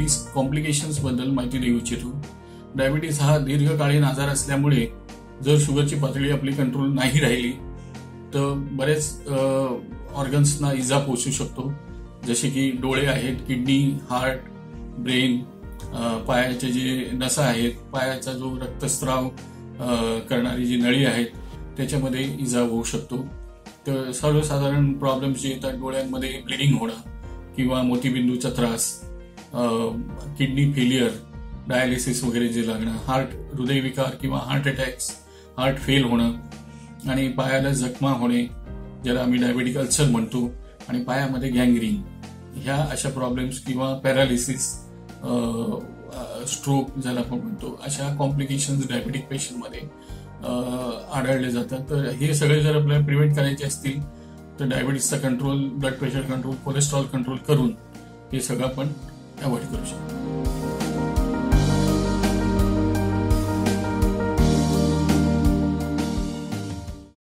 Diabetes complications बद्दल माहिती देऊ इच्छितो. डायबिटीज हा दीर्घकालीन आजार असल्यामुळे जर शुगरची पातळी आपली कंट्रोल नाही राहिली तर बरेच ऑर्गन्सना इजा पोहोचू शकतो, जसे की डोळे आहेत, किडनी, हार्ट, ब्रेन, पायाचे जे नसा आहेत, पायाचा जो रक्तस्राव करणारी जी नळी आहेत त्याच्यामध्ये इजा होऊ शकतो. तर सर्वसाधारण प्रॉब्लेम्स जे येतात डोळ्यांमध्ये ब्लिडिंग होणं किंवा मोतीबिंदूचा त्रास, किडनी फेलियर, डायलिसिस वगैरे जे लागणं, हृदयविकार किंवा हार्ट अटॅक्स, हार्ट फेल होणं आणि पायाला जखमा होणे ज्याला आम्ही डायबेटिक अल्सर म्हणतो, आणि पायामध्ये गँग्रीन, ह्या अशा प्रॉब्लेम्स किंवा पॅरालिसिस, स्ट्रोक ज्याला आपण म्हणतो, अशा कॉम्प्लिकेशन्स डायबेटिक पेशंटमध्ये आढळले जातात. तर हे सगळे जर आपल्याला प्रिव्हेंट करायचे असतील तर डायबिटीसचा control, blood pressure control, cholesterol control करून हे सगळं आपण अवॉइड करू शकतो.